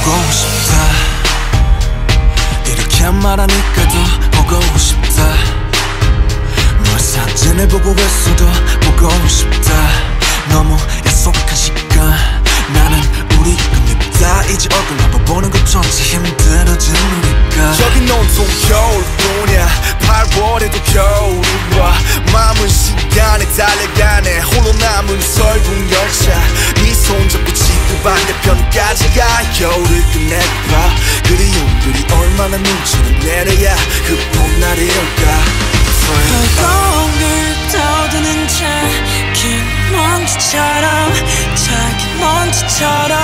보고 싶다. 이렇게 말하니까 더 보고 싶다. 너의 사진을 보고 있어도 보고 싶다. 너무 약속한 시간 나는 우리 겁니다. 이제 얼굴 한번 보는 것조차 힘들어진 우리가. 여긴 온통 겨울뿐이야. 8월에도 겨울이 와. 마음은 시간에 달려가네. 홀로 남은 설국 열차. 네 손잡고 지구 반대편까지 가. 겨울을 끝내봐. 그리움들이 얼마나 눈치를 내려야 그 봄날이 올까. 공을 떠드는 작은 먼지처럼 작은 먼지처럼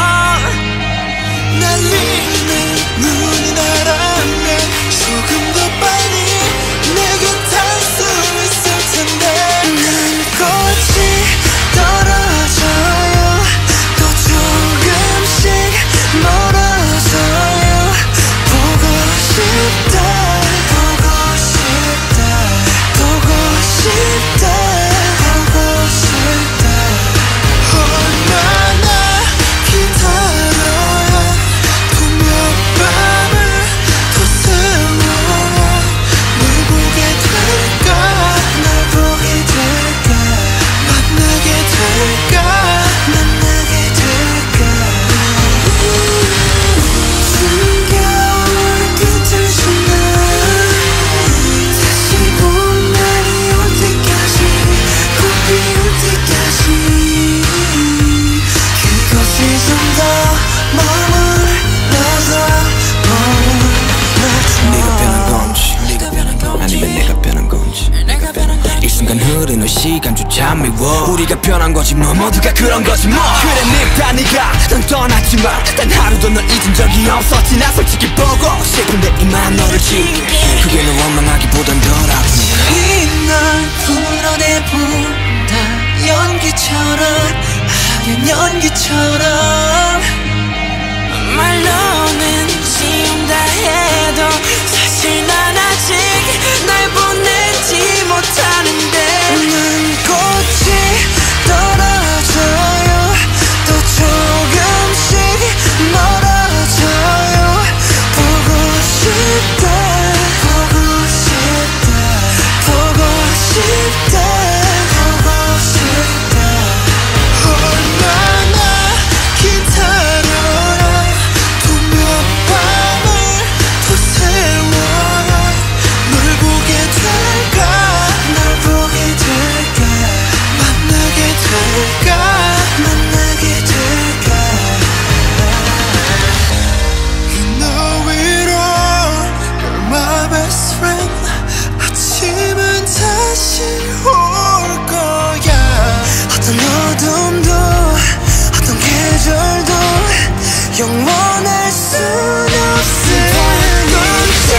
날리는 눈이 나라면 조금 더 빨리 내 곁에 수 있을 텐데. 난 꽃이 떨어져요. 또 조금씩 멀어져요. 보고 싶다 보고 싶다 보고 싶다 보고 싶다. 얼마나 기다려야 분명 밤을 더 세워야 널 보게 될까. 날 보게 될까. 만나게 될까. 만나게 될까. 숨겨올 끝을 지나 다시 봄날이 올 때까지 꽃 피울 때까지 그곳에 좀 더 머물러서 네가 변한 건지 아니면 내가 변한 건지. 이 순간 흐르는 시간조차 미워. 우리가 변한 거지 뭐. 모두가 그런 거지 뭐. 그래 늙다 네가 넌 떠났지만 단 하루도 널 잊은 적이 없었지. 나 솔직히 보고 싶은데 이만 너를 지울게. 그게 널 원망하기보단 덜 아프니까. 이날 풀어내본다. 연기처럼 하얀 연기처럼 말로는 지운다 해도 사실 난 아직 날 보내지 못하는데. 난 꽃이 떨어져요. 또 조금씩 멀어져요. 보고 싶다 보고 싶다 보고 싶다 보고 싶다. 얼마나 기다려야 분명 밤을 더 세워야 널 보게 될까. 날 보게 될까. 만나게 될까. 만나게 될까. You know it all. You're my best friend. 아침은 다시 올 거야. 어떤 어둠도 어떤 계절도 영원할 순 없을 건지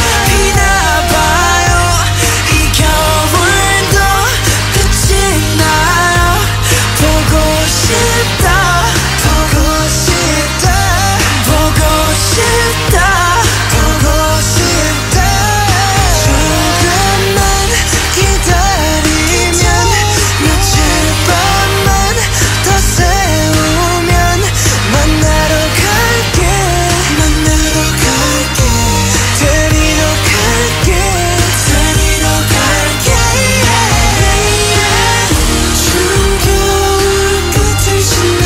비나봐요. 이 겨울도 끝이 나요. 보고 싶다 보고 싶다 보고 싶다 보고 싶다. 조금만 기다리면 며칠 밤만 더 세우면 만나러 갈게 만나러 갈게 데리러 갈게 데리러 갈게. 추운 겨울 끝을 지나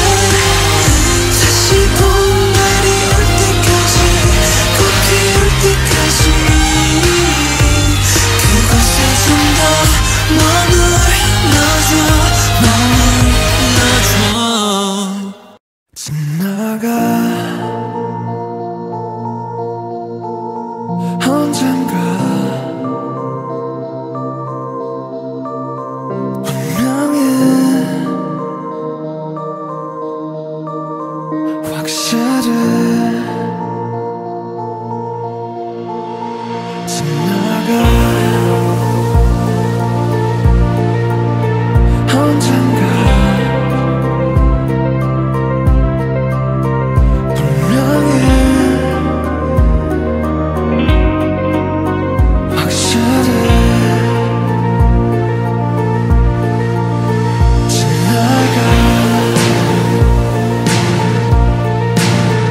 다시 봄날이 올 때까지 꽃 피울 때까지 그곳에 좀 더 머물러줘 머물러줘. 지나가 언젠가 분명히 확실해. 지나가 언젠가 분명히 확실해. 지나가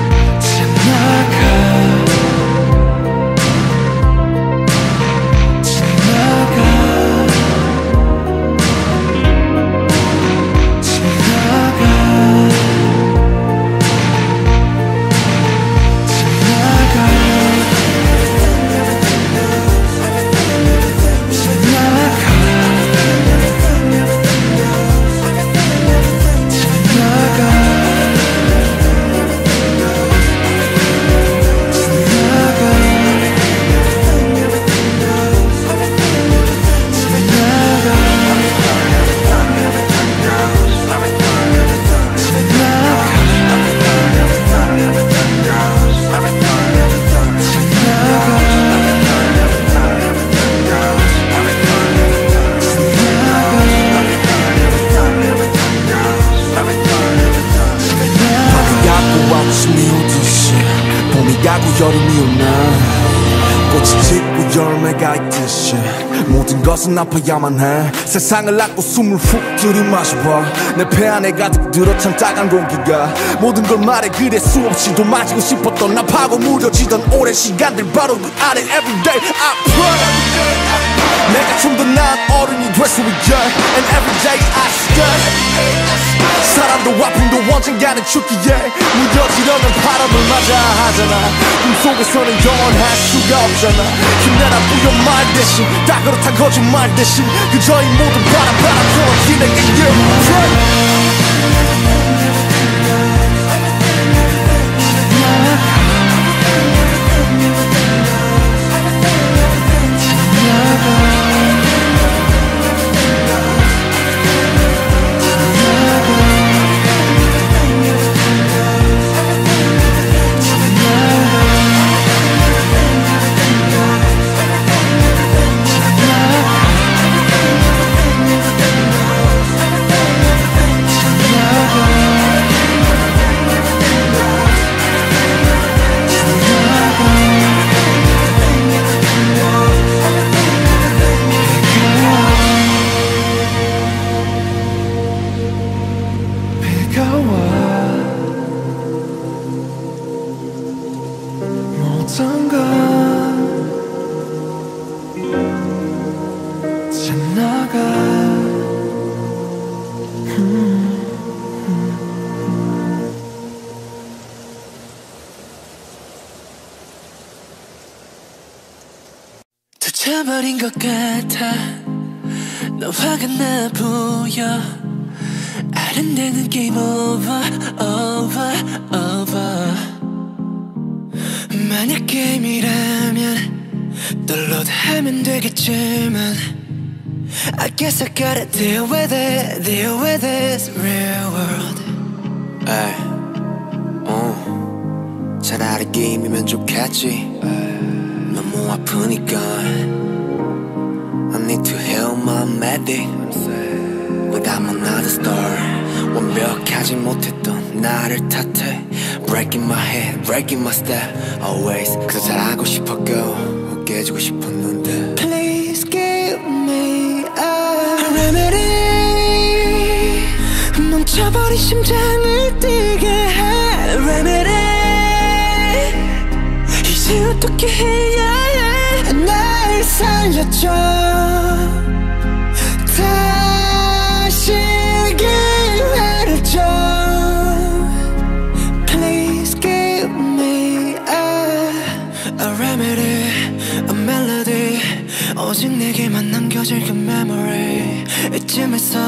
가고 여름이 오나 꽃이 짓고 열매가 있듯이 모든 것은 아파야만 해 세상을 낳고 숨을 훅 들이마셔봐 내 폐 안에 가득 들어찬 따간 공기가 모든 걸 말해 그래 수없이도 마시고 싶었던 나 파고 무뎌지던 오랜 시간들 바로 그 안에 everyday I pray 내가 좀 더 나은 어른이 될 수 있게 And everyday I stay 사람도 아픔도 언젠가는 죽기에 무뎌지려면 바람을 맞아 하잖아 꿈속에서는 영원할 수가 없잖아 힘내라 부여 말 대신 다 그렇단 거짓말 대신 그저 이 모든 바람 소원이 내게 모든 걸 지나가 지쳐버린 것 같아 너 화가 나 보여 아른대는 게임 over over over 만약 게임이라면 download하면 되겠지만 I guess I gotta deal with it deal with this real world 에이 차라리 게임이면 좋겠지 너무 아프니까 I need to heal my medic But I'm another star 완벽하지 못했던 나를 탓해 Breaking my head, breaking my step Always 그저 잘하고 싶었고 깨지고 싶었는데 Please give me a remedy 멈춰버린 심장을 뛰게 해 Remedy 이제 어떻게 해야 해 날 살려줘 다시 기회를 줘 Please give me a remedy a melody 오직 내게만 남겨질 그 memory 이쯤에서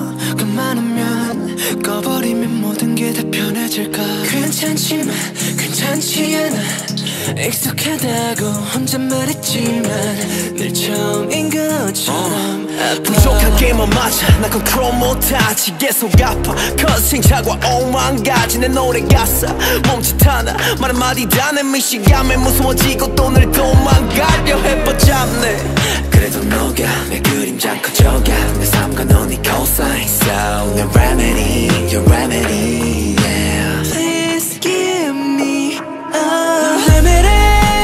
그만하면 꺼버리면 모든 게 다 편해질까 괜찮지만 괜찮지 않아 익숙하다고 혼자 말했지만 늘 처음인 것처럼 부족한 게임은 맞아 나 컨트롤 못하지 계속 아파 커싱 자과 오만 가지 내 노래 가사 멈칫 하나 말 한마디 다 내 미시감에 무서워지고 또 늘 도망가려 해뻗잡네 그래도 너가 내 그림자 커져가 내 삶과 넌 네 cosign So 내 remedy your remedy yeah Please give me a remedy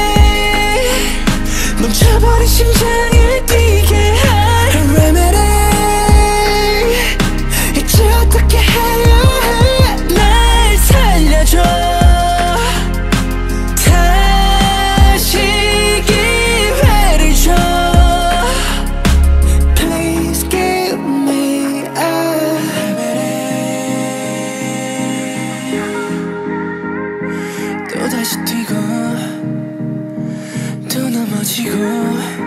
멈춰버린 심장을 뛰게 해 Remedy 이제 어떻게 해야 해 날 살려줘 다시 기회를 줘 Please give me a remedy 또다시 뛰고 또 넘어지고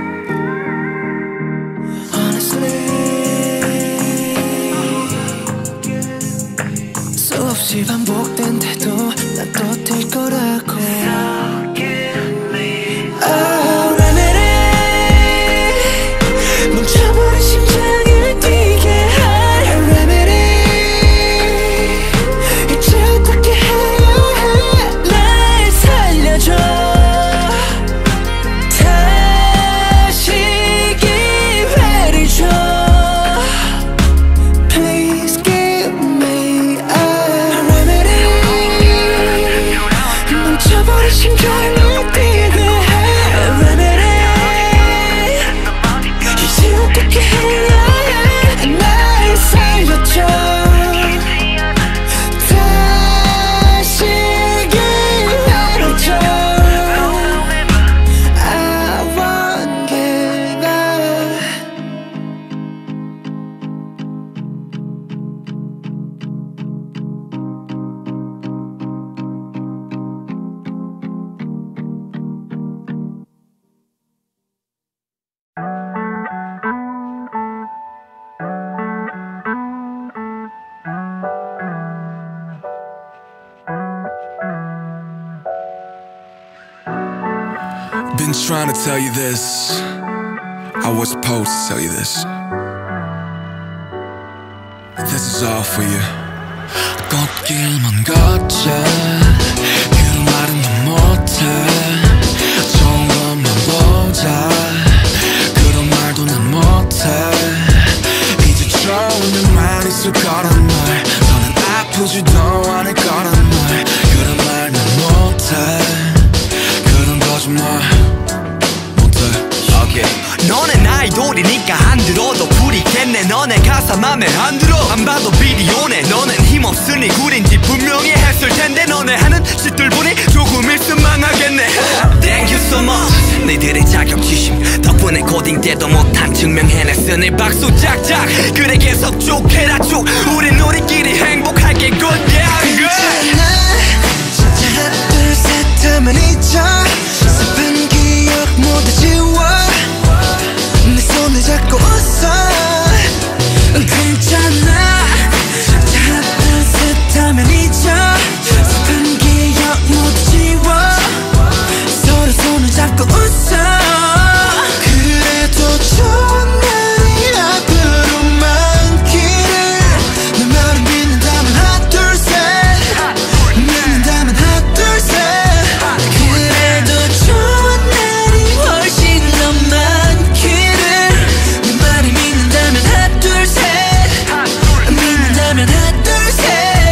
수없이 반복된데도 난 또 뛸 거라고 Oh remedy 멈춰버린 심장을 뛰게 해 Remedy 이제 어떻게 해야 해 날 살려줘 다시 기회를 줘 Please give me a remedy 멈춰버린 심장을 been trying to tell you this. I was supposed to tell you this. This is all for you. 꽃길만 걷자 그 말은 난 못해 좋은 것만 보자 그런 말도 난 못해 이제 좋은 일만 있을 거란 말 너는 아프지도 않을 거란 말 그런 말 난 못해 그런 거짓말 너넨 아이돌이니까 안 들어도 부리겠네 너네 가사 맘에 안 들어 안 봐도 비디오네 너넨 힘없으니 구린지 분명히 했을 텐데 너네 하는 짓들 보니 조금 있으면 망하겠네 Thank you so much 너희들의 자격지심 덕분에 고딩 때도 못한 증명해냈으니 박수 짝짝 그래 계속 쭉 해라 쭉 우리끼리 행복하게 good yeah good 진짜 하나 둘 셋 하면 잊어 슬픈 기억 모두 지워 내 손을 잡고 웃어 괜찮아 진짜 하나 둘 셋 하면 잊어 슬픈 기억 모두 지워 서로 손을 잡고 웃어 그래도 좋은 날이 앞으로 많기를 내 말을 믿는다면 하나 둘 셋 믿는다면 하나 둘 셋 그래도 좋은 날이 훨씬 더 많기를 내 말을 믿는다면 하나 둘 셋 믿는다면 하나 둘 셋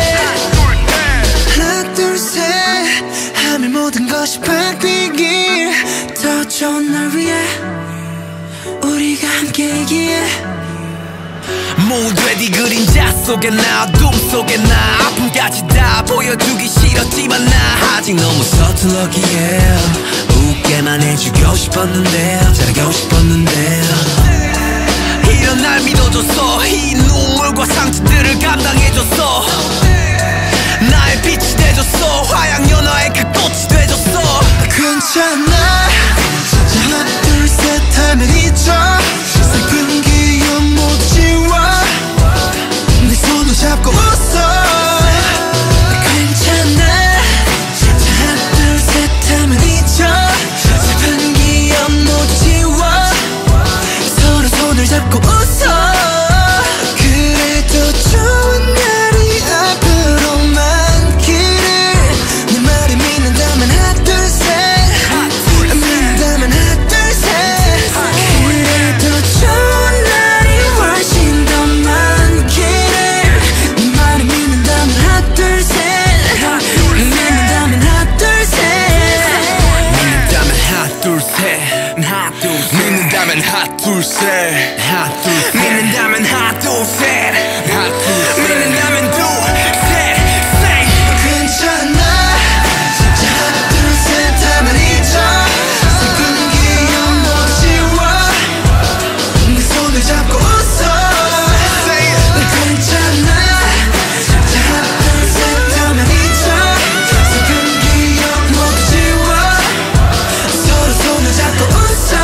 하나 둘 셋 하면 모든 것이 바뀌길 더 좋은 날 위해 우리가 함께이기에 모두의 네 그림자 속에 나 어둠 속에 나 아픔까지 다 보여주기 싫었지만 나 아직 너무 서툴렀기에 웃게만 해주고 싶었는데 잘하고 싶었는데 이런 날 믿어줬어 이 눈물과 상처들을 감당해줬어 나의 빛이 돼줬어 화양연화의 그 꽃이 돼줬어 괜찮아 진짜 하나 둘 셋 하면 잊어 슬픈 기억 모두 지워 내 손을 잡고 웃어 괜찮아 진짜 하나 둘 셋 하면 잊어 슬픈 기억 모두 지워 서로 손을 잡고 웃어 그래도 좋은 날이 앞으로 많기를 내 말을 믿는다면 하나 둘 셋 믿는다면 하나 둘 셋 그래도 좋은 날이 훨씬 더 많기를 내 말을 믿는다면 하나 둘 셋 믿는다면 하나 둘 셋 믿는다면 하나 둘셋 하나 둘셋 믿는다면 하나 둘셋 하나 둘셋 믿는다면 하나 둘셋 하나 둘셋 믿는다면 둘셋 괜찮아 진짜 하나 둘 셋 하면 잊어 슬픈 기억 모두 지워 내 손을 잡고 웃어 괜찮아 진짜 하나 둘 셋 하면 잊어 슬픈 기억 모두 지워 서로 손을 잡고 웃어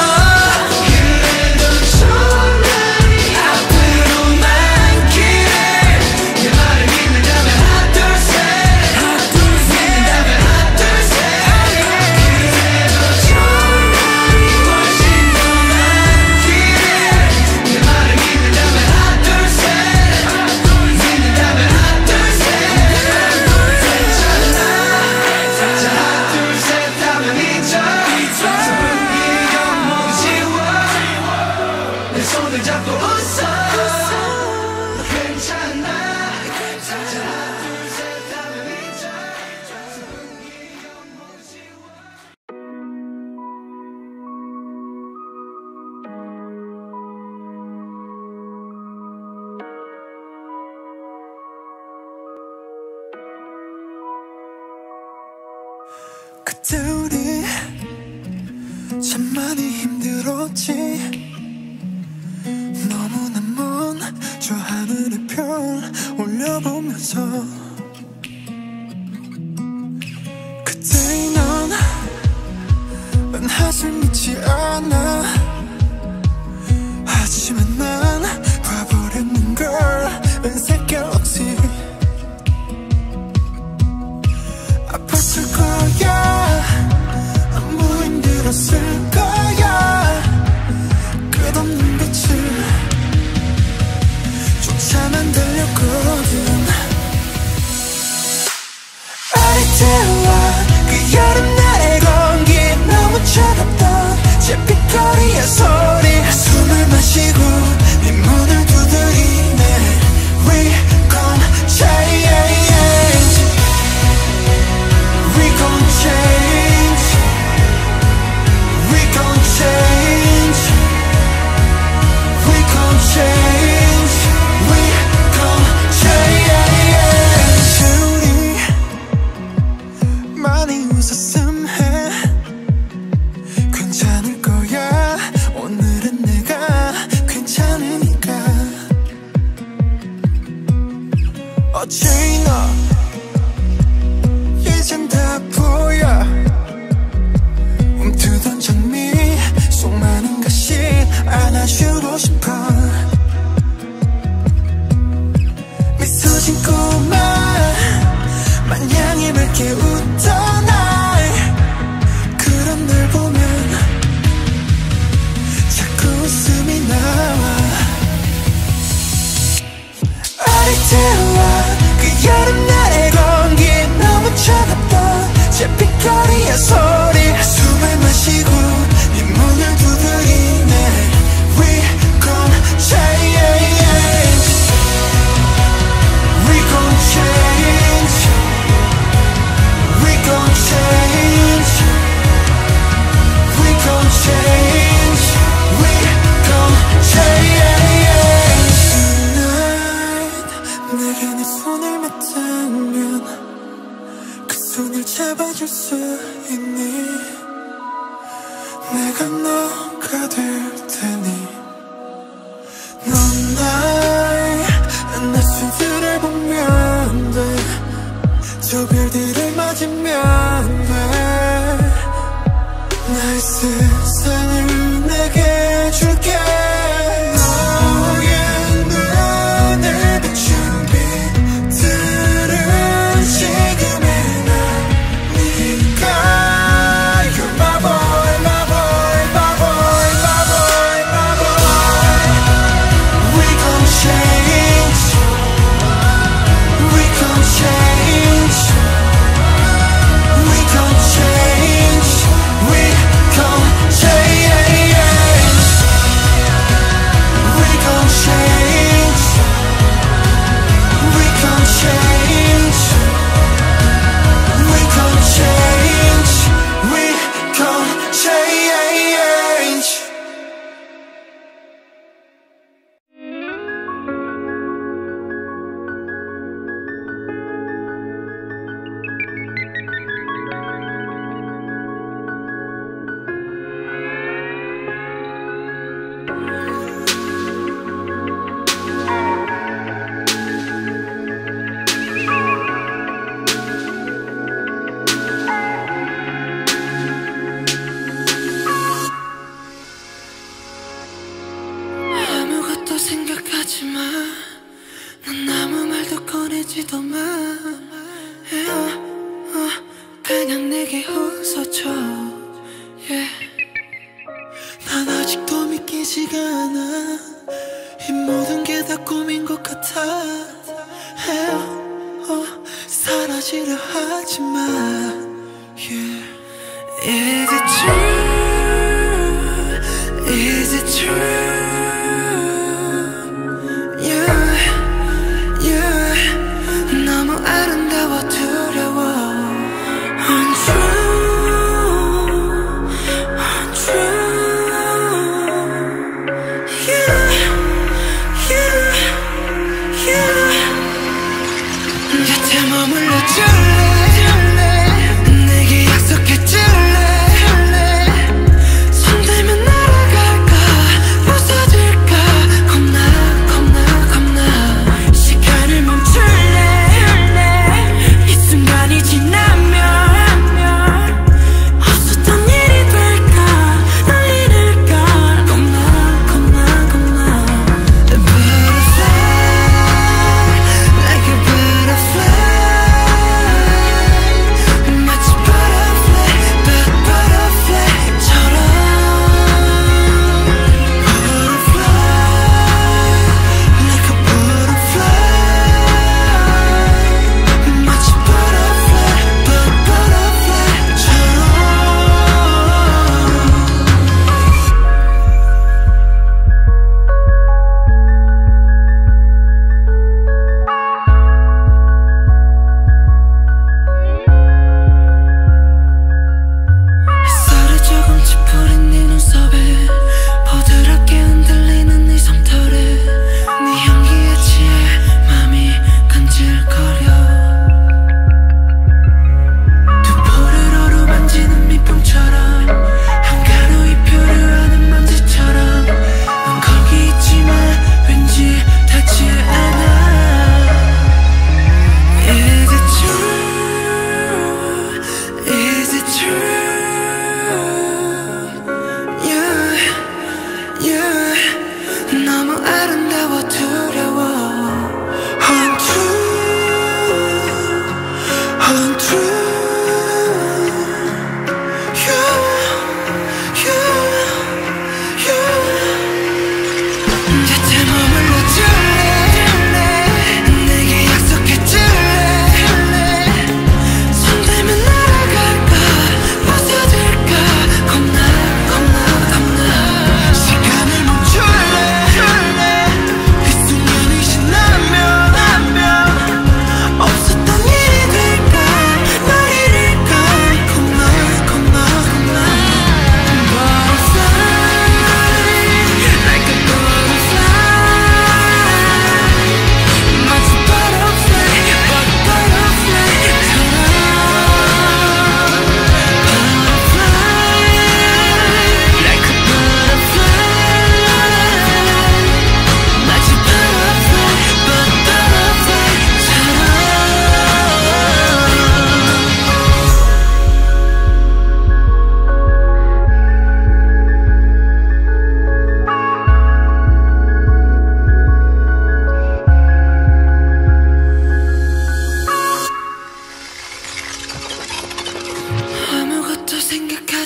그래도 좋은 날이 앞으로 많기를 내 말을 믿는다면 하나 둘 셋 믿는다면 하나 둘 셋 그래도 좋은 날이 훨씬 더 많기를 내 말을 믿는다면 하나 둘 셋 믿는다면 하나 둘 셋 괜찮아 진짜 하나 둘 셋 하면 잊어 슬픈 기억 모두 지워 내 손을 잡고 웃어 괜찮아 진짜 하나 둘 셋 하면 잊어 슬픈 기억 모두 지워 그때 우리 참 많이 힘들었지 너무나 먼 저 하늘의 별 올려보면서 그때 넌 한숨 믿지 않아 하지만 난 봐버렸는 걸 은색 갤럭시 아팠을 거야 너무 힘들었어 있었을 거야. 끝없는 빛을 쫓아만 달렸거든. 아리태와 그 여름날의 공기 너무 차갑던 잿빛거리의 소리. 숨을 마시고 네 문을 두드리네. We gon' change. We gon' change. We gon' change. We gon' change. We gon' change. 우리 많이 웃었음 해. 괜찮을 거야. 오늘은 내가 괜찮으니까. 어찌나 이젠 다 보여. 움트던 장미 속 많은 것이 안아주고 싶어. 미소 짓고만 마냥 맑게 웃던 날. 그런 널 보면 자꾸 웃음이 나와. 아리태와 그 여름날의 공기 너무 차갑던 잿빛거리의 소리. 숨을 마시고 네 문을 두드리네. We gon' change. We gon' change. We gon' change. We gon' change. We gon' change. Tonight 내게 네 손을 맞대면 그 손을 잡아줄 수 있니? 내가 너가 될 테니. 넌 나의 낮술들을 보면 돼. 저 별들을 맞으면 돼. 나의 세상을 내게 줄게. 너의 눈을 비춘 빛들은 지금의 날. 네가 You're my boy, my boy, my boy, my boy, my boy. We gon' change. We gon' change. We gon' change. We gon' change. We gon' change. We gon' change. We gon' change. We gon' change. 아무것도 생각하지 마. 난 아무 말도 꺼내지도 마. 그냥 내게 웃어줘. 난 아직도 믿기지가 않아. 이 모든 게 다 꿈인 것 같아. 사라지려 하지 마. Is it true? Is it true? 너무 아름다워 두려워. Untrue, untrue. 곁에 머물러 줄래? 내게 약속해 줄래? 손대면 날아갈까? 부서질까? 겁나 시간을 멈출래? 이 순간이 지나면 없었던 일이 될까? 날 잃을까? 겁나 A butterfly, like a butterfly.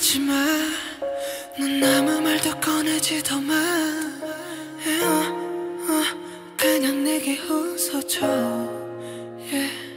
하지마. 넌 아무 말도 꺼내지도 마. 그냥 내게 웃어줘. yeah.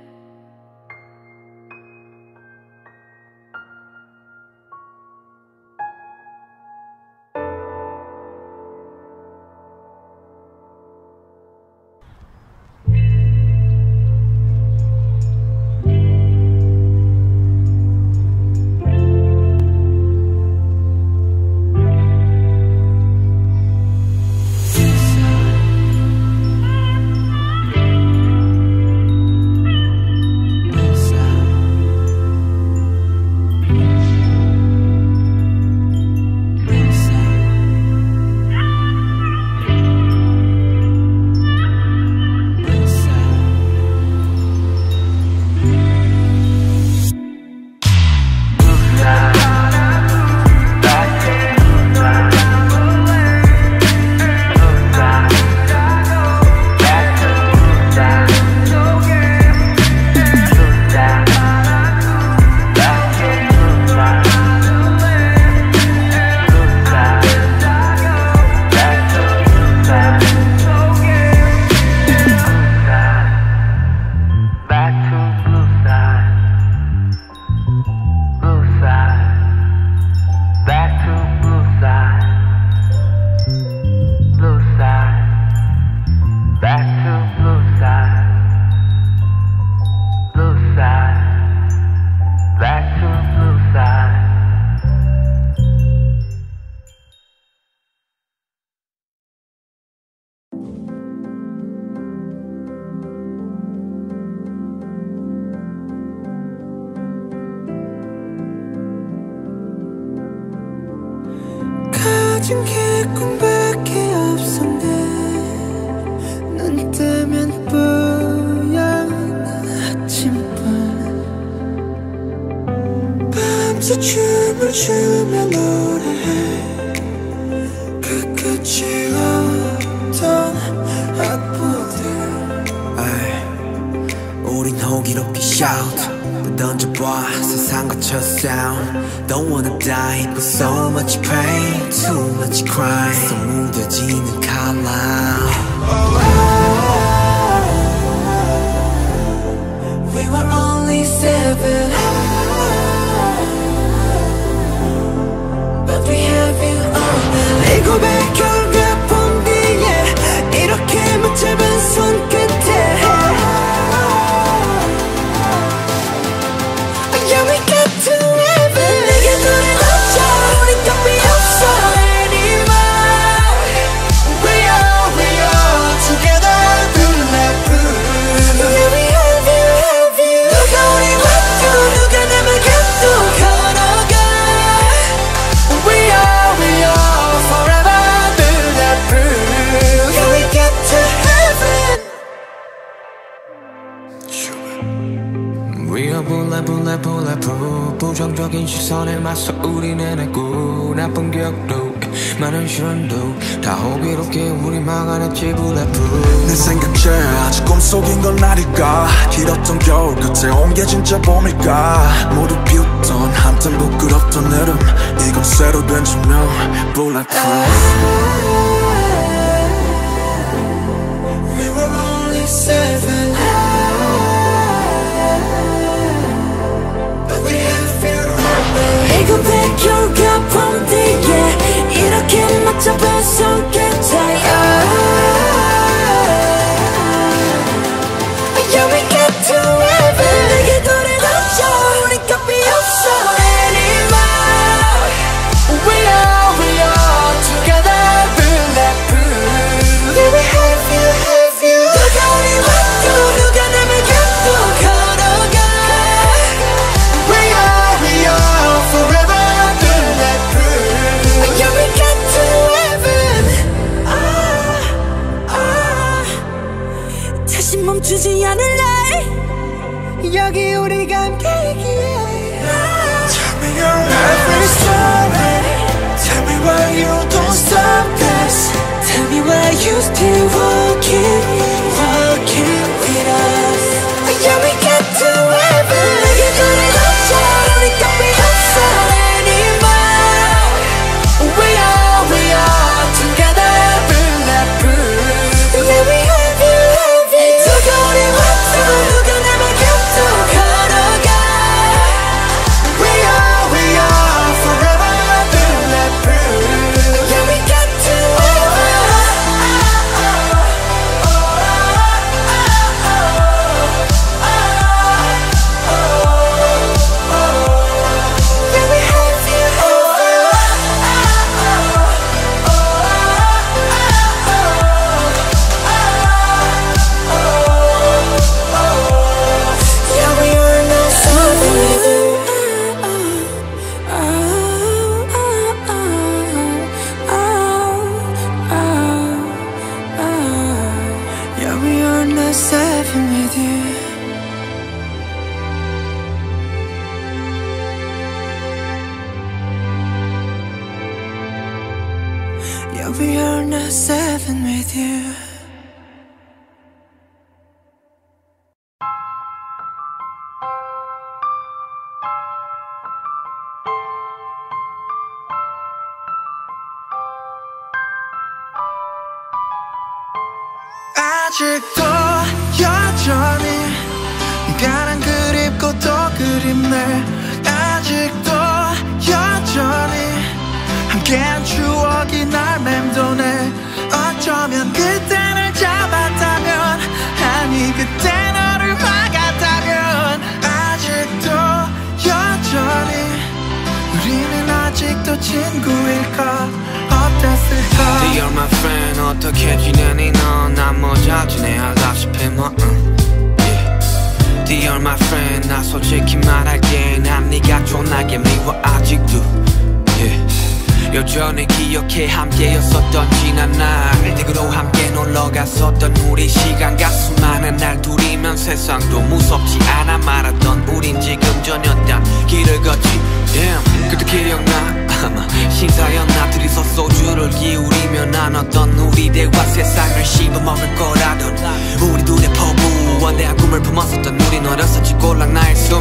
가진 게 꿈밖에 없었네. 눈 뜨면 뿌연 아침밤 밤새 춤을 추며 노래해. 그 끝이 없던 악보들. 우린 호기롭게 shout 던져봐 세상 거쳐 sound. Don't wanna die but so much pain, too much crime. So 무뎌지는 칼날. We were only 7, but we have you all now. 7의 결과 본 뒤에 이렇게만 짧은 손끝에 Yeah, we got to heaven. 내게 돌아오자. 우린 답이 없어 anymore. We are together through life. Yeah, we have you. 누가 우리 왔고 누가 남을 곁도 걸어가. We are forever through life. Yeah, we got to heaven. We are bulletproof. 부정적인 시선에 맞서 우리는 했고 나쁜 기억도 많은 실현도 다 호기롭게 우리 막아냈지 bulletproof. 내 생각제 아직 꿈속인 건 아닐까. 길었던 겨울 끝에 온 게 진짜 봄일까. 모두 비웃던 한참 부끄럽던 여름 이건 새로 된 조명 bulletproof. We were only 7, but we have you all now. 7의 결과 본 뒤에 이렇게 맞잡은 손끝에 Yeah, we got to heaven. 내게 돌아오자. 우리 답이 없어 anymore. We are together bulletproof. Yeah, we have you. 누가 우리 왔고 누가 남을 곁도 걸어가. We are forever bulletproof. Yeah, we got to heaven. 다시 멈추지 않을래. 여기 우리가 함께이기에. Tell me your every story. Tell me why you don't stop this. Tell me why you still walking with us. Yeah, we got to heaven. 내게 돌아오자. 우리 답이 없어 anymore. 24/7 with you. 아직도 여전히 네가 난 그립고 또 그립네. 아직도 여전히 함께한 추억이 날 맴도네. 어쩌면 그때 널 잡았다면, 아니 그때 너를 막았다면, 아직도 여전히 우리는 아직도 친구일까? 어땠을까? Dear my friend 어떻게 지내니 넌? 난 뭐 잘 지내 하다시피 뭐 Dear my friend 나 솔직히 말할게 난 네가 존나게 미워 아직도 여전히 기억해 함께였었던 지난 날 댁으로 함께 놀러갔었던 우리 시간과 수많은 날 둘이면 세상도 무섭지 않아 말았던 우린 지금 전혀 딴 길을 걷지 그때 기억나 아마 신사였나 둘이서 소주를 기울이며 나눴던 우리 대화 세상을 씹어먹을 거라던 우리 둘의 포부 원대한 꿈을 품었었던 우린 어렸었지 꼴랑 나의 스물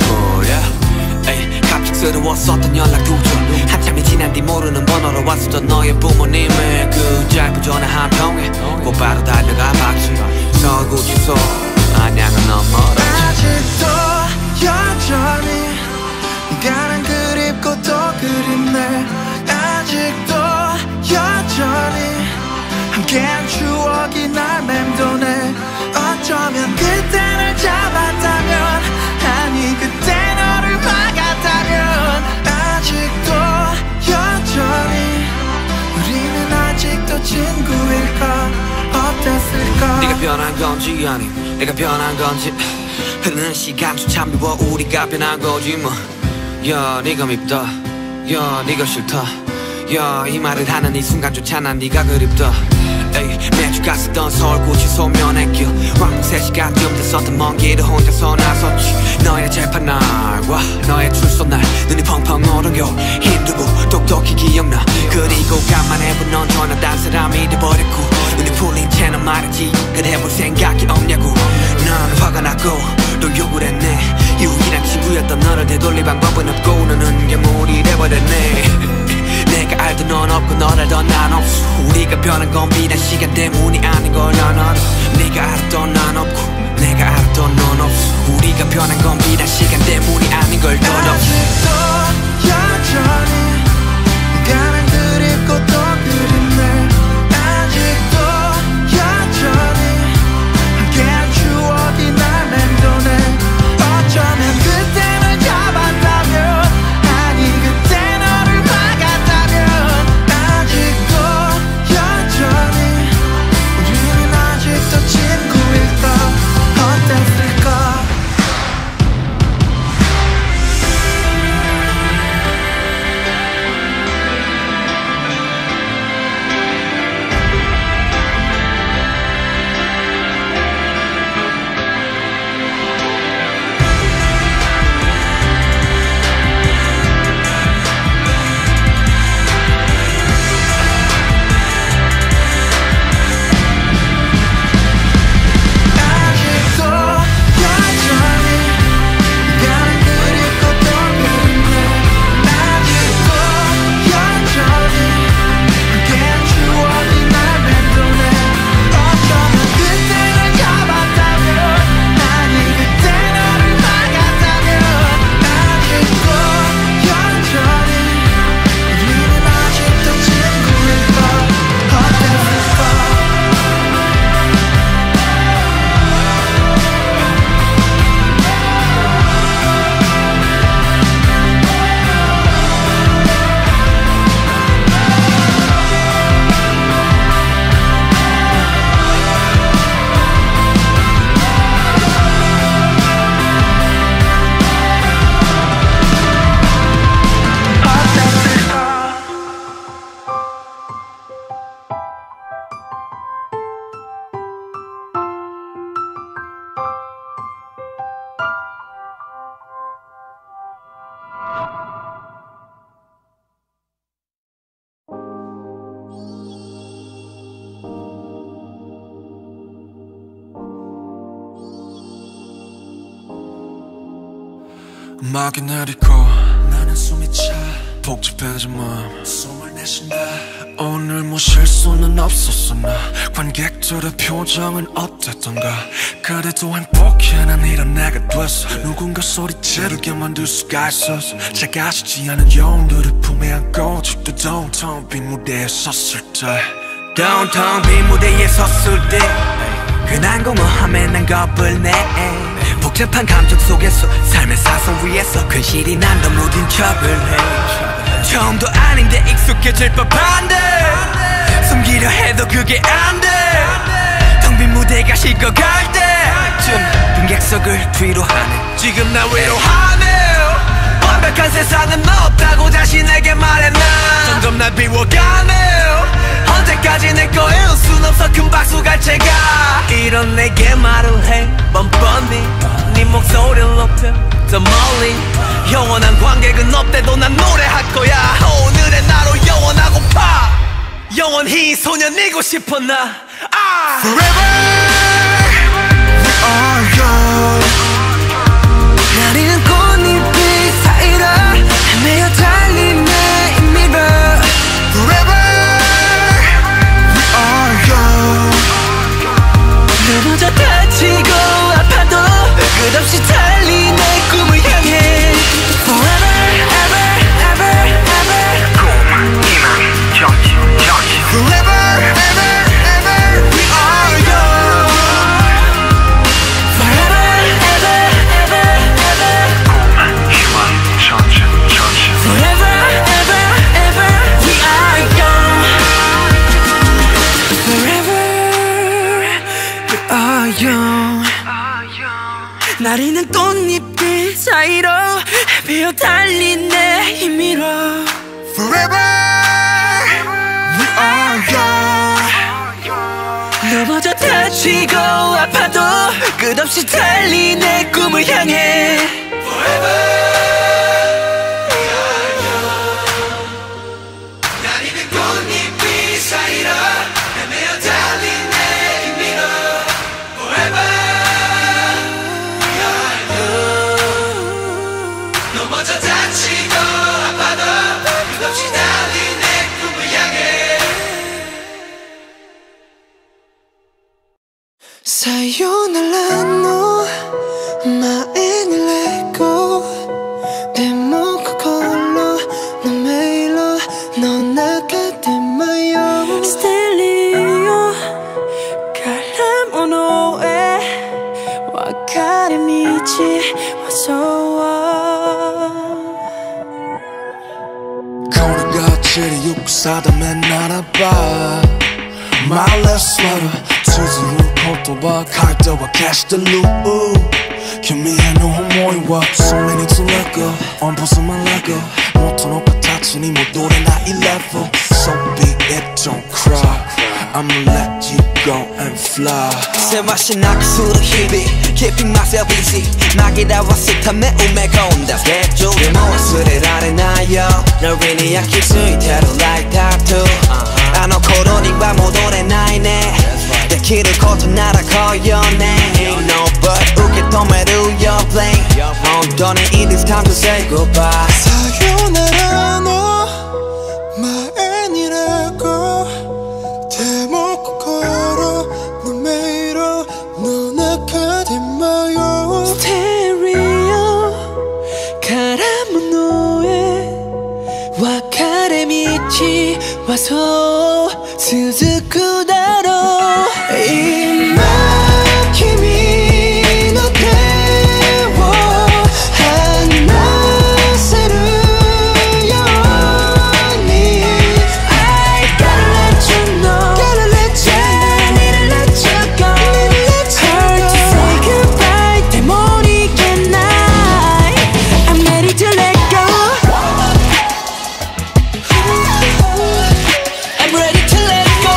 갑작스러웠었던 연락 두절 한참이 지난 뒤 모르는 번호로 왔었던 너의 부모님의 그 짧은 전화 한 통에 곧바로 달려가 봤지 서구 주소 안양은 너무 멀었지 아직도 여전히 네가 난 그립고 또 그립네. 아직도 여전히 함께한 추억이 날 맴도네. 어쩌면 그때 널 잡았다면, 아니 그때 너를 막았다면, 아직도 여전히 우리는 아직도 친구일까? 어땠을까? 네가 변한 건지 아님 내가 변한 건지 흐르는 시간조차 미워 우리가 변한 거지 뭐 야 네가 밉다 야 네가 싫다 야 이 말을 하는 이 순간조차 난 네가 그립다 에이 매주 갔었던 서울고지 소면의 왕복 3시간쯤 됐었던 먼 길을 혼자서 나섰지 너의 재판 날과 너의 출소 날 눈이 펑펑 얼어요 힘들고 똑똑히 기억나 그리고 간만에 본 넌 전혀 딴 사람이 돼버렸고 눈이 풀린 채는 말했지 그래 볼 생각이 없냐고 난 화가 났고 또 욕을 했네 유일한 친구였던 너를 되돌릴 방법은 없고 너는 괴물이 돼버렸네 내가 알던 넌 없고 널 알던 난 없어 우리가 변한 건 비단 시간 때문이 아닌 걸 난 알아 네가 알았던 난 없고 내가 알았던 넌 없어 우리가 변한 건 비단 시간 때문이 아닌 걸 넌 없어 아직도 여전히 네가 난 그립고 또 그립네. 아직도 여전히 함께한 추억이 날 맴도네. 어쩌면 그때 널 잡았다면, 아니 그때 너를 막았다면, 아직도 여전히 우리는 아직도 친구일까? 어땠을까? 음악이 내리고 나는 숨이 차 복잡해진 마음 숨을 내쉰다 오늘 뭐 실수는 없었어 나 관객들의 표정은 어땠던가 그래도 행복해 난 이런 내가 됐어 누군가 소리 지르게 만들 수가 있었어 작아지지 않은 영혼들을 품에 안고 아직도 downtown 빈 무대에 섰을 때 downtown 빈 무대에 섰을 때 그 난공허함에 난 겁을 내 복잡한 감정 속에서 삶의 사선 위에서 근실이 난 더 무딘 척을 해 처음도 아닌데 익숙해질 법한데 숨기려 해도 그게 안돼 텅 빈 무대가 식어갈 때쯤 빈객석을 뒤로 하네 지금 나 위로하네 완벽한 세상은 없다고 자신에게 말해 난 점점 날 비워가네 언제까지 내 거일 순 없어 큰 박수 갈 채가 이런 내게 말을 해 뻔뻔히 네 목소리를 높여 더 멀리 영원한 관객은 없대도 난 노래할 거야 오늘의 나로 영원하고파 영원히 소년이고 싶어 나 Forever we are young 나리는 꽃잎이 사이로 헤매어 달리네 이 mirror Forever we are young 넘어져 다치고 아파도 끝없이 달리네 꿈을 향해 Forever ever ever ever 꿈 희망 전진 Forever ever ever we are young Forever ever ever ever 꿈 희망 전진 Forever ever ever we are young Forever we are young 나리는 꽃잎들 사이로 헤매어 달리네 힘이로 Forever we are young 넘어져 다치고 아파도 끝없이 달리네 꿈을 향해 Forever we are young 나리는 꽃잎들 사이로 헤매어 달리네 힘이로 Forever 넘어져 다치고 아파도 끝없이 달리네 꿈을 향해 사요나라 너 마인을 내고 내 목 걸로 너 메일로 너 나가대마요 스텔리오 갈라모노에 와카레 미치 와서와 거리같이 육사다면 날아봐 말레스와라 투즈루 코토바 카이토바 캐시들루 기미해 너 호모이와 So many to let go 엄포스만 let go 모토 높아 타치니 모도래 나 11 So be it don't cry I'ma let you go and fly 세마시 나크수로 희비 Keeping myself busy 막이라 왔을 탐에 우매가 온다 스케줄에 모았으를 아래나요 널 위니 약히 스위테로 like tattoo 아 너 코로니와 모도래 나이네 내 길을 걷어 날아가요네 Ain't no but 우게 도매루 your plane 온도는 it is time to say goodbye 사요나라 너 마엔이라고 대목 걸어 너 메이로 너 나가대마요 스테레오 가라모노에 와카레 미치 와서 스즈쿠다로 이 느낌이 너 태워 하나세를 영원히 I gotta let you know gotta let you know need to let you go hard to say goodbye 때문이겠 night I'm ready to let go I'm ready to let go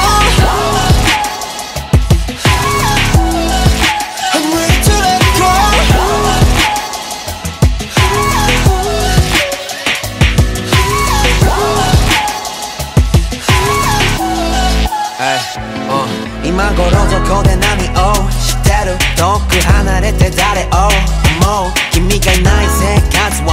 I'm ready to let go 이만 걸어도 고대남이 시대로 또 그 하나를 때달에 뭐 기미가 나의 새 가슴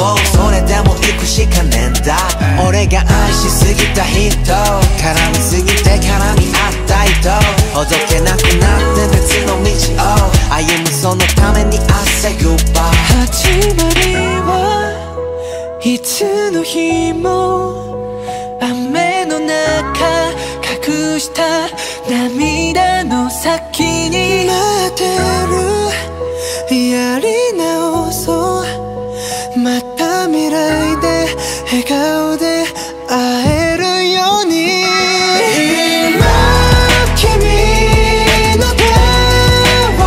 손에 대모 입고 시커낸다 올해가 안시 쓰기 따위도 가람이 쓰기 때 가람이 아따 이도 어떻게 낳고 낳든別の道を歩むそのために I say goodbye 始まりはいつの日も雨の中隠した涙の先に待ってるやり直そうまた未来で笑顔で会えるように今君の手を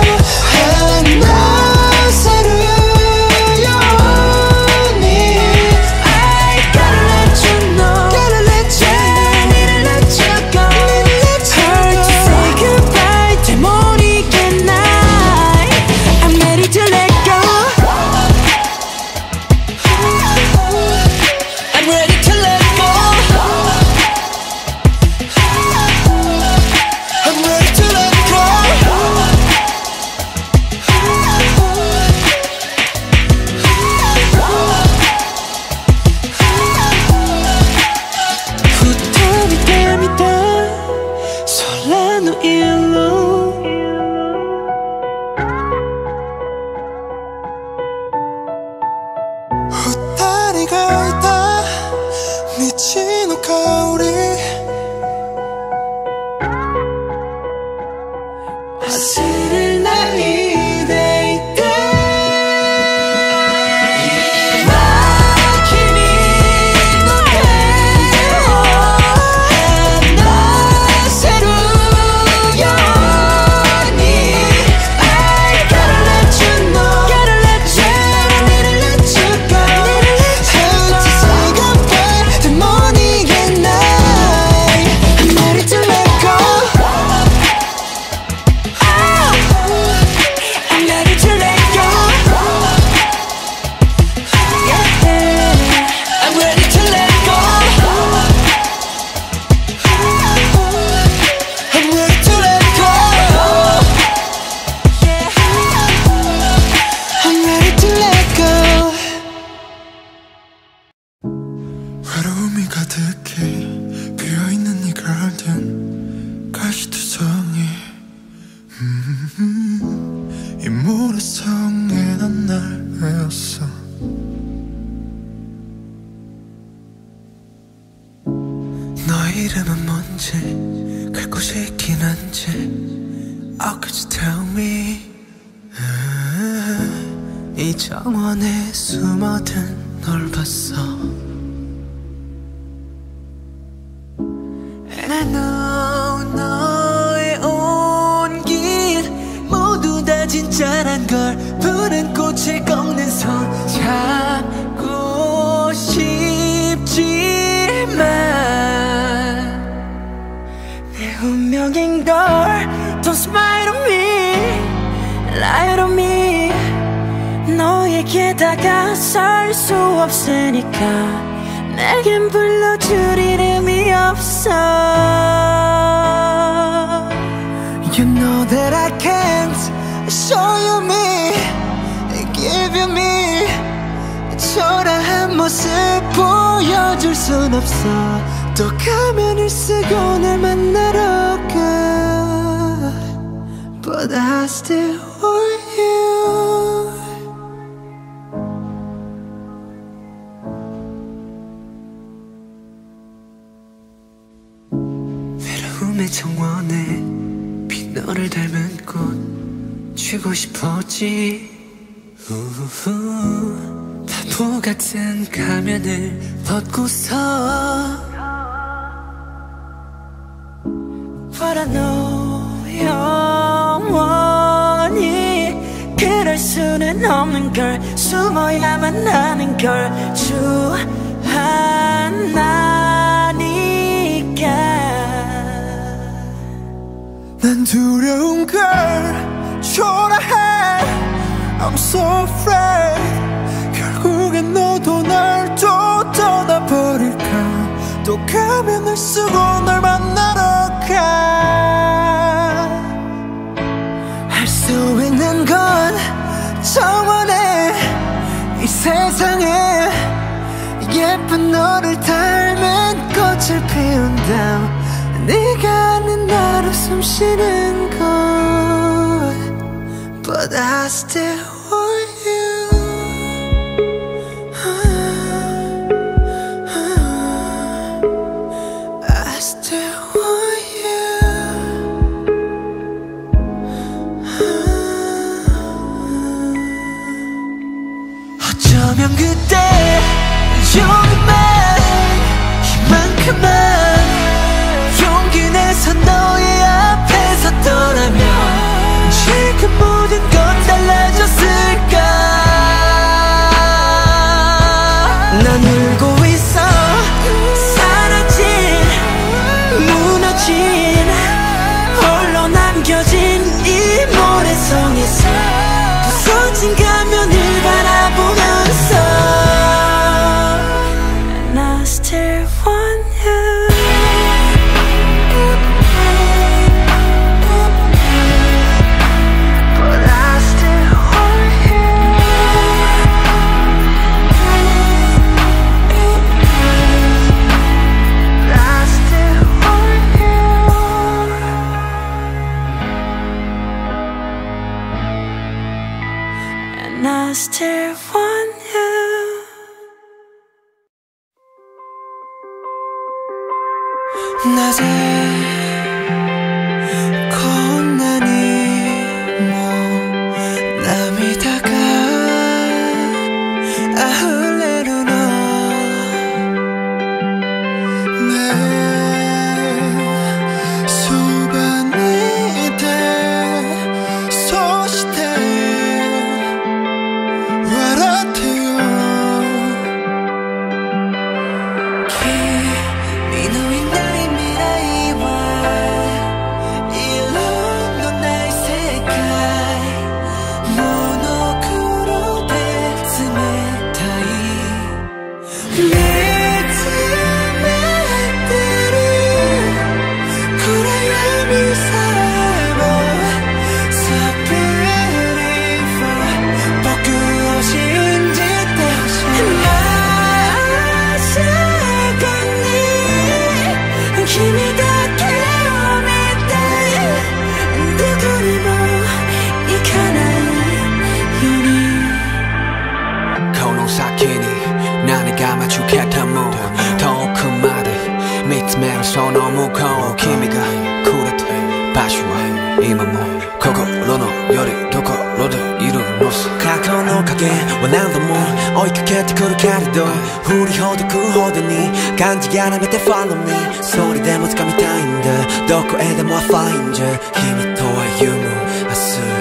離せるように I gotta let you know Gotta let you Need to let you go Hard to say goodbye でも逃げない I'm ready to let go I'm ready to let go I'm ready to let goふと見てみた空の色二人がいた道の香り忘れないでいて今君の手を離せるように I gotta let you know Gotta let you Need to let you go Hard to say goodbye でも逃げない I'm ready to let go I'm ready to let go Yeah I'm ready to let go I'm ready to let go Yeah I'm ready to let go 외로움이 가득해 비어있는 이 가든 가시투성이 이 모래성에 난 날 외웠어 너의 이름은 뭔지 갈 곳이 있긴 한지 Oh could you tell me 이 정원에 숨어든 널 봤어 And I know 너의 온길 모두 다 진짜란 걸 푸른 꽃을 꺾는 손 잡고 싶지만 내 운명인 걸 Don't smile on me Lie to me 너에게 다가설 수 없으니까 내겐 불러줄 이름이 없어 You know that I can't show you me Give you me 초라한 모습 보여줄 순 없어 또 가면을 쓰고 날 만나러 가 But I still want you 외로움의 정원에 빈 너를 닮은 꽃 쥐고 싶었지 우후 바보 같은 가면을 벗고서 But I know 영원히 그럴 수는 없는 걸 숨어야만 하는 걸 주하나니까 난 두려운 걸 초라해 I'm so afraid 결국엔 너도 날 또 떠나버릴까 또 가면을 쓰고 널 만나러 가 할 수 있는 건 정원에 이 세상에 예쁜 너를 닮은 꽃을 피운다 네가 아는 나로 숨쉬는 곳 But I still want you I still want you 어쩌면 그때 조금만 이만큼만 용기 내서 너의 앞에 섰더라면 지금 모든 건 달라졌을까 난 울고 있어 사라진 무너진 홀로 남겨진 이 모래성에서 부서진 가면을 바라보면서 And I still want you But I still want you I still want you And I still want you 낮에 겁나니 뭐 남이다가 흘레로 너 내 수반이 돼 소시대 와라테요君のいない未来は色のない世界モノクロで冷たい見つめてる暗闇さえも So beautiful 僕を信じてほしいまさかに君だけを見たいどこにも行かないようにこの先に何が待ち受けても遠くまで見つめるその向こう君がくれた場所は今も心のよりどころでいるのさ過去の影は何度も追いかけてくるけれど振りほどくほどに感じやらめて Follow me それでも掴みたいんだどこへでも I find you 君と歩む明日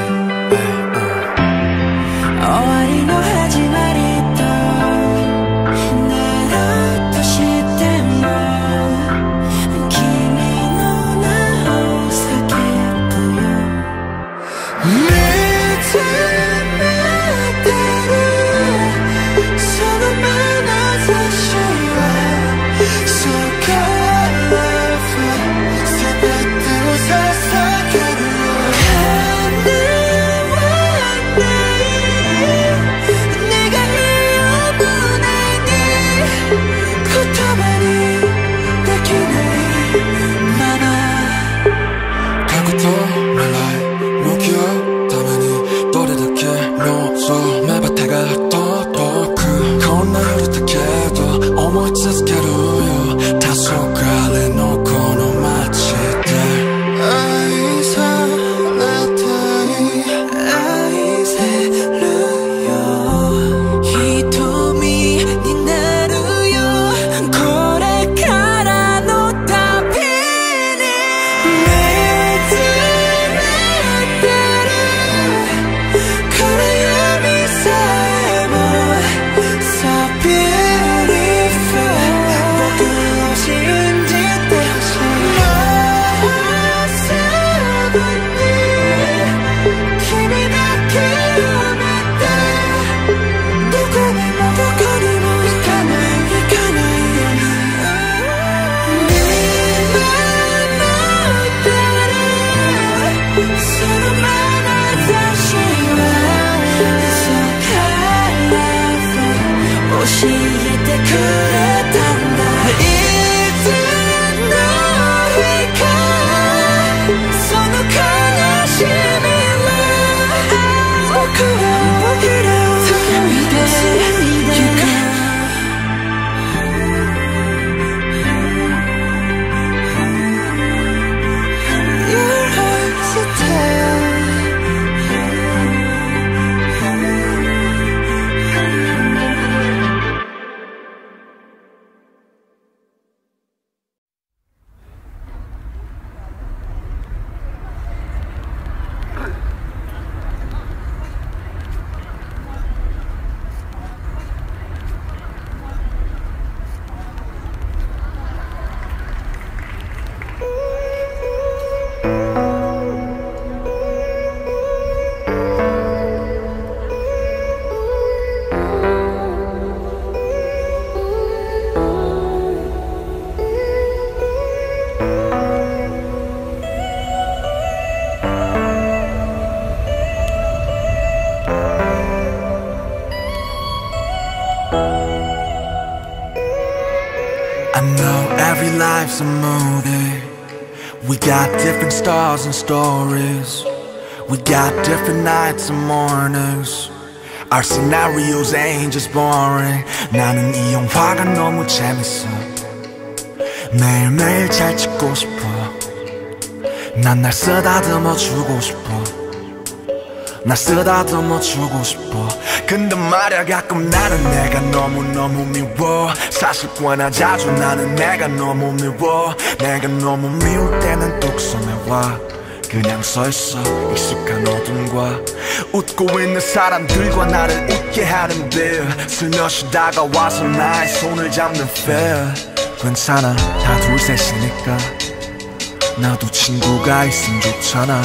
終わりの始まりとなろうとしても君の名を叫ぶよ見つめてるその眼差しは So colorful 全てを捧げる叶わない I know every life's a movie. We got different stars and stories. We got different nights and mornings. Our scenarios ain't just boring. 나는 이 영화가 너무 재밌어. 매일매일 잘 찍고 싶어. 난 날 쓰다듬어 주고 싶어. 날 쓰다듬어 주고 싶어. 근데 말야 가끔 나는 내가 너무너무 미워. 사실 꽤나 자주 나는 내가 너무 미워. 내가 너무 미울 때는 뚝섬에 와. 그냥 서있어 익숙한 어둠과 웃고 있는 사람들과 나를 웃게 하는데 슬며시 다가와서 나의 손을 잡는 feel. 괜찮아 다 둘셋이니까 나도 친구가 있으면 좋잖아.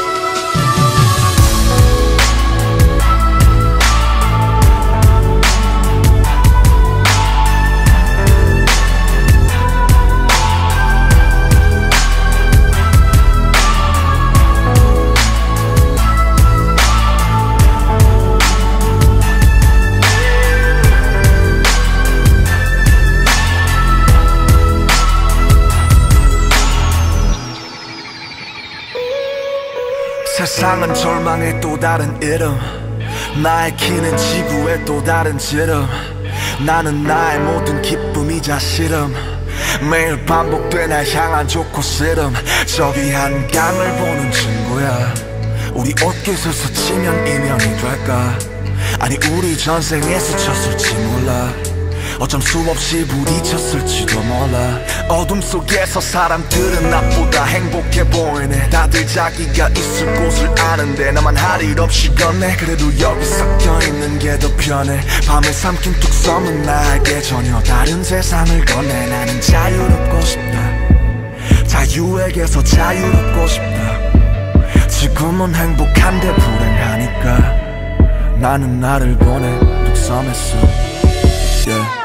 세상은 절망의 또 다른 이름. 나의 키는 지구의 또 다른 지름. 나는 나의 모든 기쁨이자 싫음. 매일 반복돼 날 향한 좋고 싫음. 저기 한강을 보는 친구야. 우리 옷깃을 스치면 인연이 될까. 아니 우리 전생에 스쳤을지 몰라. 어쩜 수없이 부딪혔을지도 몰라. 어둠 속에서 사람들은 나보다 행복해 보이네. 다들 자기가 있을 곳을 아는데 나만 할 일 없이 걷네. 그래도 여기 섞여있는 게 더 편해. 밤을 삼킨 뚝섬은 나에게 전혀 다른 세상을 건네. 나는 자유롭고 싶다. 자유에게서 자유롭고 싶다. 지금은 행복한데 불행하니까 나는 나를 보내 뚝섬에서 yeah.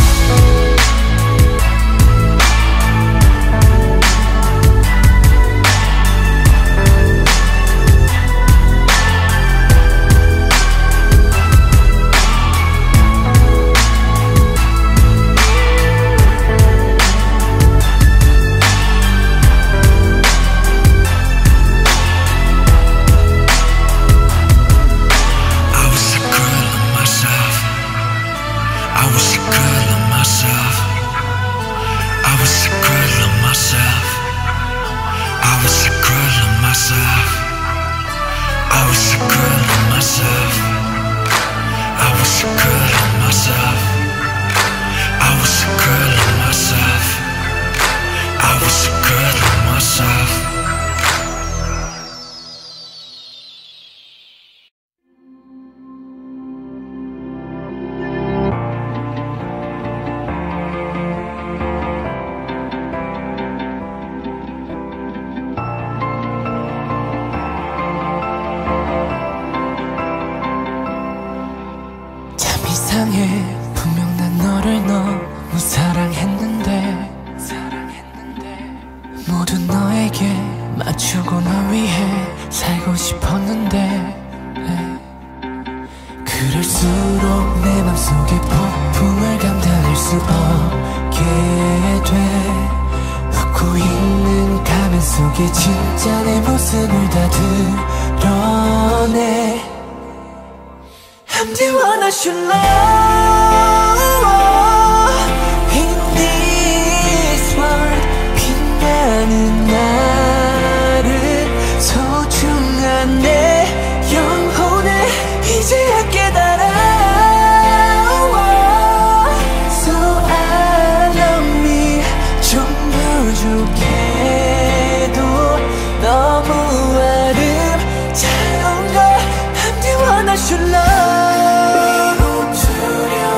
분명 난 너를 너무 사랑했는데 모두 너에게 맞추고 널 위해 살고 싶었는데 그럴수록 내 맘속에 폭풍을 감당할 수 없게 돼. 웃고 있는 가면 속에 진짜 내 모습을 다 드러내. I'm the one I should love in this world. 빛나는 나를 소중한 내 영혼을 이제야 깨달아. So I love me 좀 부족해도 너무 아름다운 걸 I'm the one I should love.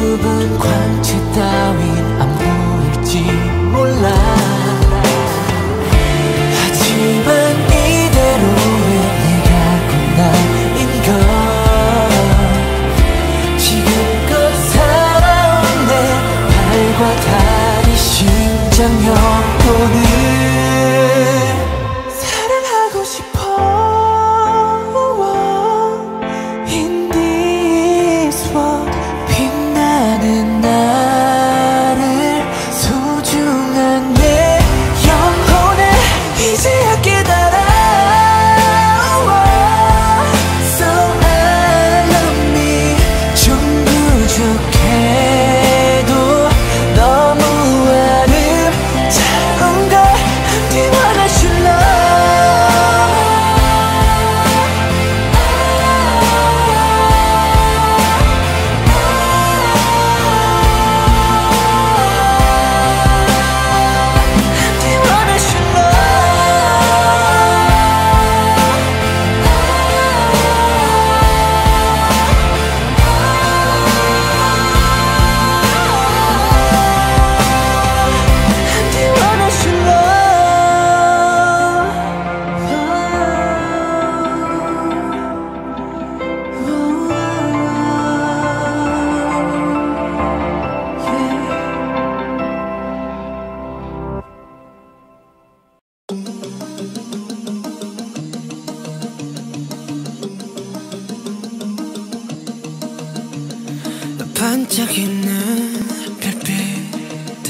수줍은 광채 따윈 안 보일지 몰라. 하지만 이대로의 내가 고난인 걸 지금껏 살아온 내 발과 다리 심장 영혼을 사랑하고 싶어. In this world 빛나는 나를 소중한 내 영혼을 이제야 깨달아. So I love me 좀 부족해도 너무 아름다운 걸 네 원하신 love. 반짝이는 별빛들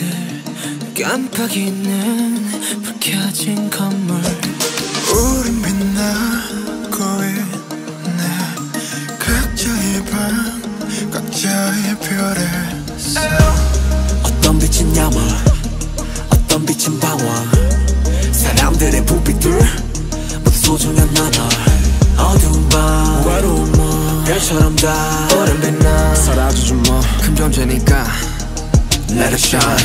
깜빡이는 불 켜진 건물. 우린 빛나고 있네. 각자의 방 각자의 별에서 어떤 빛은 야망 어떤 빛은 방황. 사람들의 불빛들 모두 소중한 나날. 어두운 밤 외로운 밤 별처럼 다 오랜 빛나 사라져줘 뭐 큰 존재니까 Let it shine.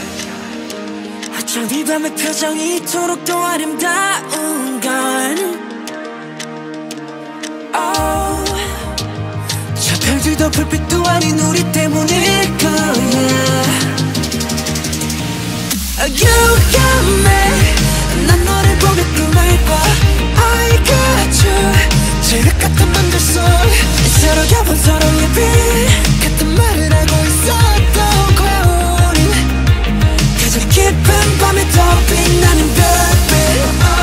어쩜 이 밤의 표정이 이토록 더 아름다운 건 저 별들도 불빛도 아닌 우리 때문일 거야. You got me 난 너를 보며 꿈을 꿔. I got you 칠흑 같은 밤들 속 서로 겹은 서로의 빛 같은 말을 하고 있었던 거야. 우린 가장 깊은 밤에 더 빛나는 별빛.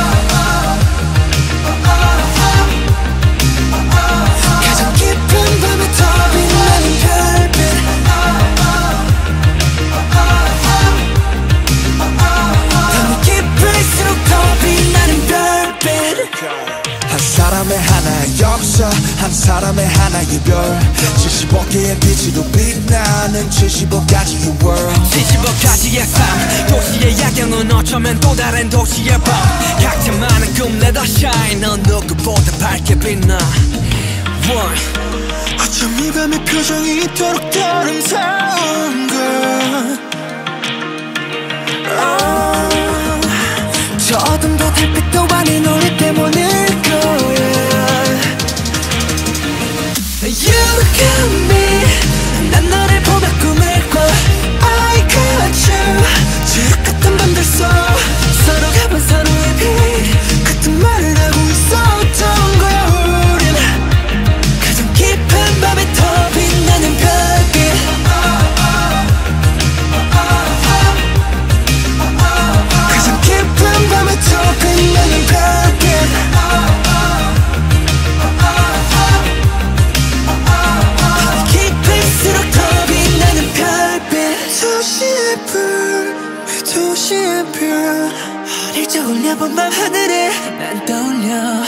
가장 깊은 밤에 더 빛나는 별빛. 밤이 깊을수록 더 빛나는 별빛. 한 사람의 하나의 역사 한 사람의 하나의 별 75개의 빛으로 빛나는 75가지의 world. 75가지의 삶 도시의 야경은 어쩌면 또 다른 도시의 밤. 각자 많은 꿈 let us shine. 넌 누구보다 밝게 빛나. 어쩜 이 밤의 표정이 이토록 더 아름다운 걸. 저 어둠도 달빛도 아닌 우리 때문일 거야. You got me 난 너를 보며 꿈을 꿔. I got you 칠흑 같은 밤들 속 서로 가본 서로의 빛 같은 말을 하고 있었던 거야. 우린 가장 깊은 밤에 더 빛나는 별빛. 가장 깊은 밤에 더 빛나는 별빛. 깊을수록 더 빛나는 별빛. 도시의 불 도시의 별 어릴 적 올려본 밤 하늘에 난 떠올려.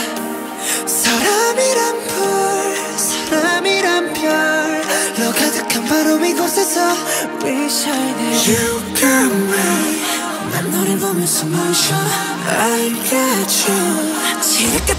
사람이란 불 사람이란 별로 가득한 바로 이곳에서 We shine. You got me 난 너를 보면서 숨을 쉬어. I got you 칠흑